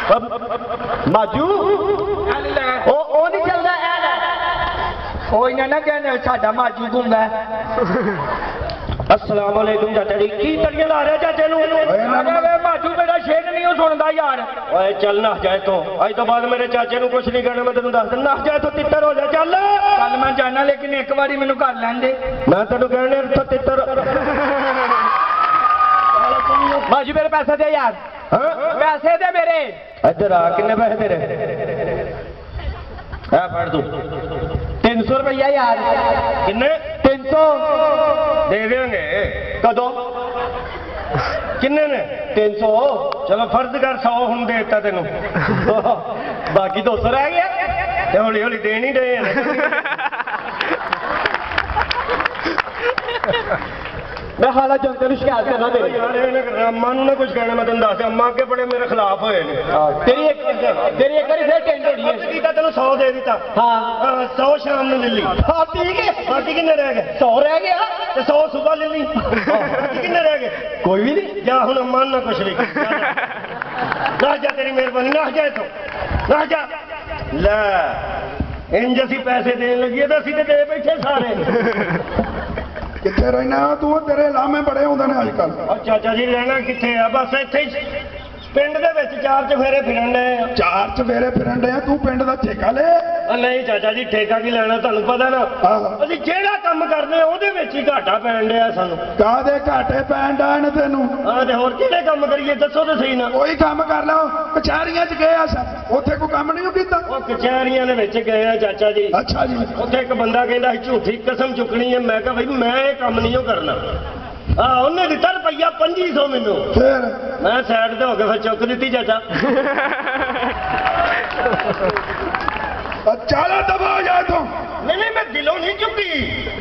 माजू ओ नहीं चलता कोई ना कहने साडा माजू घूमदा अस्सलाम वालेकुम चाचा जी की तड़ियां ला रहे चाचे नू माजू मेरा शेर नहीं हो सुनदा यार ओए चल ना जाए तो अज तो बाद मेरे चाचे नू कुछ नहीं कहना मैं तेनू दस ना जाए तो तितर हो जा चल कल मैं जाना लेकिन एक बारी मैनू कर लैन दे मैं तेनू कहने इत्थों तितर माजू मेरे पैसे दे यार पैसे दे मेरे इधर आ किन्ने पैसे तेरे है फड़ तू 300 रुपया यार किन्ने 300 दे देंगे कदों किन्ने ने 300 चलो फर्ज कर 100 हम देता तेनू बाकी 200 रह गया हौली हौली देनी दे मैं हाल जनता ने शिकायत करना तेरी यार अम्मा नू ना कुछ कहना मैं तेन दस अम्मा अगे बड़े मेरे खिलाफ होए तेरी एक बारी फिर टेंट होनी है कीता तेन 100 दे दिता हाँ 100 शाम में ले ली हाँ ठीक है बाकी किन्ने रह गए 100 रह गया तो 100 सुबह ले ली बाकी किन्ने रह गए कोई भी नहीं जा हुण अम्मा ना कुछ नहीं ना जा तेरी मेहरबानी ना जाए तो ना जा ले इंज असी पैसे देन लगी तो असी दे बैठे सारे किथे रहना तू तेरे लामे बड़े होंदे ने अजकल चाचा जी रहना किथे है बस इत्थे पिंड दे विच चार चफेरे फिरन डे चार चफेरे फिरन डे तू पिंड दा ठेका ले नहीं चाचा जी ठेका की लेना तुहानू पता ना असीं जेड़ा काम करदे ओहदे विच ही घाटा पैण डया सानू कादे घाटे पैण डन तैनू हां ते होर किहड़े काम करिए दसो ते सही ना कोई काम कर लो कचहरियां च गए अस उत्थे कोई काम नहीं कीता ओ कचहरियां दे विच गए आ चाचा जी अच्छा जी उत्थे एक बंदा कहंदा झूठी कसम चुकनी है मैं कहा भाई मैं ये काम नहीं करना उन्हें दिता रुपया 2500 मैनू फिर मैं साइड ते हो के फिर चुक दी चाचा चला दबा जाए तो नहीं मैं दिलों नहीं चुकी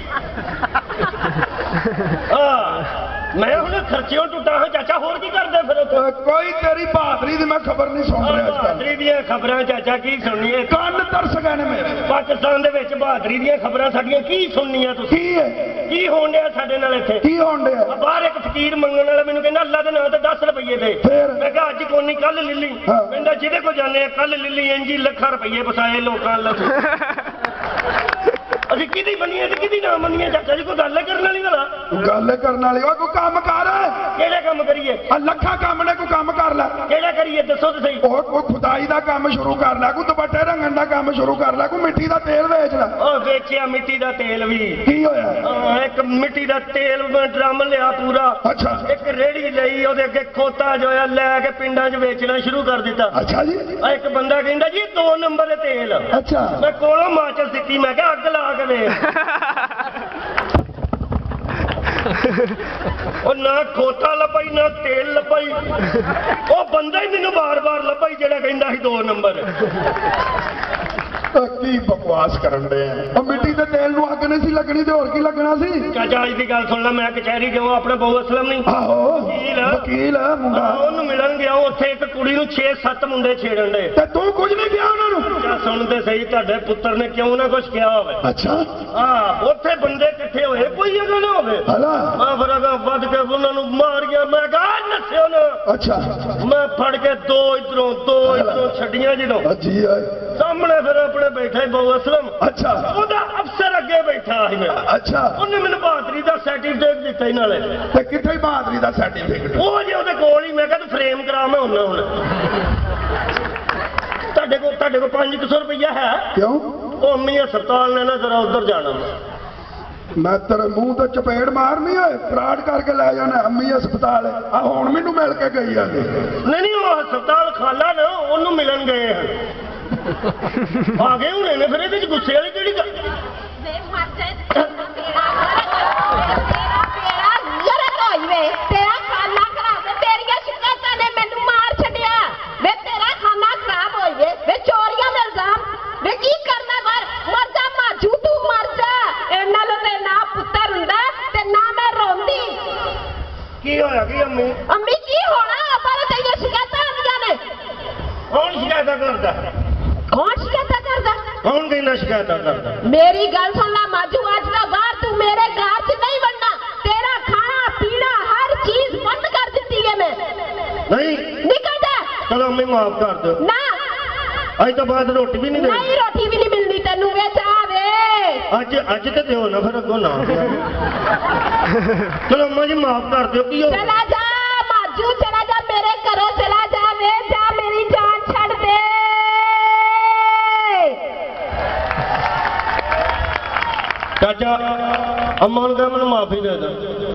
मैं हूं खर्चे टुटा है चाचा होर की करदे फिर कोई तेरी बहादरी दी मैं खबर नहीं सुन रहा बहादरी दी खबरां चाचा की सुननी कान तरस गए ने मेरे पाकिस्तान दे विच बहादरी दी खबरां साडियां की सुननियां तुसीं की होण डया साडे नाल इत्थे की होण डया बाहर एक फकीर मंगण वाला मैनूं कहंदा अल्लाह दे नाम ते 10 रुपये दे मैं कहा अज कोई नहीं कल ले ली कहंदा जिहदे को जाने कल ले ली इंजी लाखां रुपये फसाए लोकां अल्लाह असीं किहदी मन्नीए ते किहदी ना मन्नीए चाचा जी कोई गल करन वाली गल करन वाली कोई काम कर किहड़ा काम करिए लखा काम ने कोई काम कर लै किहड़ा करिए दसो ते सही कोई खुदाई दा काम शुरू कर लै कोई दुपट्टे रंगण दा काम शुरू कर लै कोई मिट्टी दा तेल बेच लै ओ बेचिया मिट्टी दा तेल भी की होया एक मिट्टी दा तेल ड्रम लिया पूरा अच्छा एक रेड़ी लई ओदे अगे खोता जो है लै के पिंडां च बेचना शुरू कर दिता अच्छा जी एक बंदा कहंदा जी 2 नंबर तेल अच्छा मैं कोलों माचल सिੱਟੀ मैं कहा अग ला के ना खोता लभाई ना तेल लभाई वो बंदा ही मैनू बार बार लभाई जेड़ा कहंदा सी 2 नंबर की बकवास करन दे मिट्टी के तेल नूं अग नहीं सी लगनी ते होर की लगना सी चाचा अज दी गल सुन ला मैं कचहरी गया अपना बहु असलम नहीं वकील मुंडा ओनू मिलन गया उत्थे एक कुड़ी नूं 6-7 मुंडे छेड़न दे ते तू कुछ नहीं किया उन्हां नूं सुन ते सही तुहाडे पुत्तर ने क्यों ना कुछ किया होवे अच्छा हां उत्थे बंदे इकट्ठे होए कोई अगर ना होवे हला मैं फिर अगर वध के उन्हां नूं मार गया मैं कहा नस्सिओ ना अच्छा मैं फड़ के दो इधरों छड्डियां जदों जी सामने फिर अपने बैठा बहु असलम अच्छा ओदा अफसर अगे बैठा ही मैं अच्छा उन्हें मैंने बहादरी का सर्टिफिकेट दिता ही नाले ते किथे बहादरी का सर्टिफिकेट वो जे ओदे कोल ही मैं कहा तू फ्रेम करा मैं हुन्ना हुण तुहाडे को 500 रुपया है क्यों ओ अम्मी अस्पताल ने ना जरा उधर जाना मैं तेरे मुंह तो चपेड़ मारनी है फ्राड करके लै जाना अम्मी अस्पताल हुण मैनू मिल के गई है नहीं वो अस्पताल खाला ना ओनू मिलन गए हैं आ गए हुणे ने फिर इहदे च गुस्से वाली केड़ी गल की होया की अम्मी अम्मी की होना पर तेरी शिकायत आंदियां ने कौन शिकायत करदा कौन शिकायत करदा कौन कहना शिकायत करदा मेरी गल सुन ला माजू आज दा बाहर तू मेरे घर च नहीं बनना तेरा खाना पीना हर चीज बंद कर दी है मैं नहीं निकल जा चलो अम्मी माफ कर दो ना अज तो बाद रोटी भी नहीं दे नहीं रोटी भी नहीं मिलनी तेनू वे जावे अज अज तो दो ना फिर अगो ना चलो अम्मा जी माफ कर दो की हो चला जा माजू चला जा मेरे घरों चला जा वे जा मेरी जान छड़ दे चाचा अम्मा ने कहा मैंने माफी दे दो